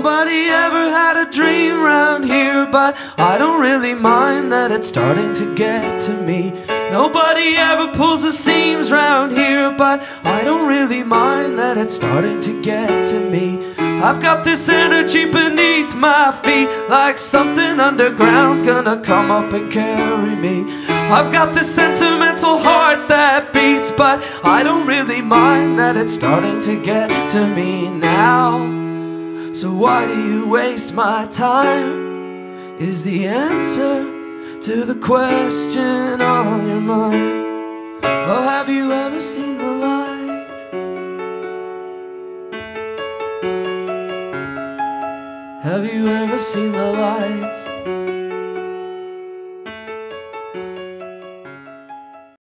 Nobody ever had a dream round here, but I don't really mind that it's starting to get to me. Nobody ever pulls the seams round here, but I don't really mind that it's starting to get to me. I've got this energy beneath my feet, like something underground's gonna come up and carry me. I've got this sentimental heart that beats, but I don't really mind that it's starting to get to me now. So why do you waste my time, is the answer to the question on your mind. Oh, have you ever seen the light? Have you ever seen the light